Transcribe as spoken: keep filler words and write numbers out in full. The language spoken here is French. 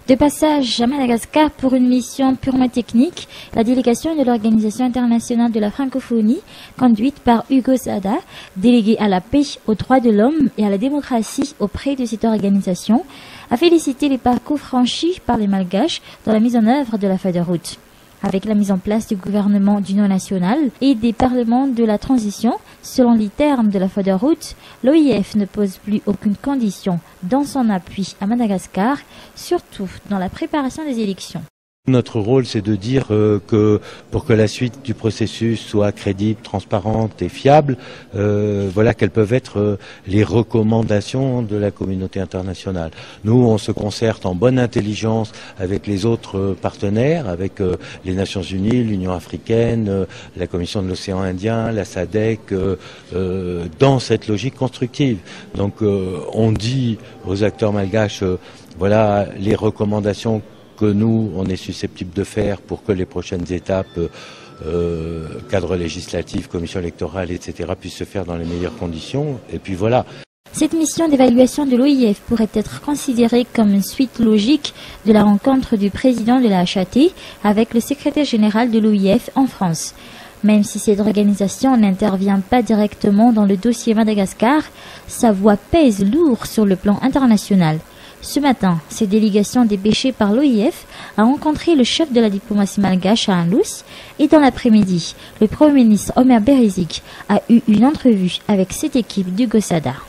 De passage à Madagascar pour une mission purement technique, la délégation de l'Organisation internationale de la francophonie, conduite par Hugo Sada, délégué à la paix, aux droits de l'homme et à la démocratie auprès de cette organisation, a félicité les parcours franchis par les Malgaches dans la mise en œuvre de la feuille de route. Avec la mise en place du gouvernement d'union nationale et des parlements de la transition, selon les termes de la feuille de route, l'O I F ne pose plus aucune condition dans son appui à Madagascar, surtout dans la préparation des élections. Notre rôle, c'est de dire euh, que pour que la suite du processus soit crédible, transparente et fiable, euh, voilà quelles peuvent être euh, les recommandations de la communauté internationale. Nous, on se concerte en bonne intelligence avec les autres euh, partenaires, avec euh, les Nations Unies, l'Union africaine, euh, la Commission de l'océan Indien, la S A D C, euh, euh, dans cette logique constructive. Donc, euh, on dit aux acteurs malgaches, euh, voilà les recommandations que nous, on est susceptible de faire pour que les prochaines étapes, euh, cadre législatif, commission électorale, et cetera, puissent se faire dans les meilleures conditions. Et puis voilà. Cette mission d'évaluation de l'O I F pourrait être considérée comme une suite logique de la rencontre du président de la H A T avec le secrétaire général de l'O I F en France. Même si cette organisation n'intervient pas directement dans le dossier Madagascar, sa voix pèse lourd sur le plan international. Ce matin, cette délégation dépêchée par l'O I F a rencontré le chef de la diplomatie malgache à Anlous et dans l'après-midi, le Premier ministre Omer Berizik a eu une entrevue avec cette équipe d'Hugo Sada.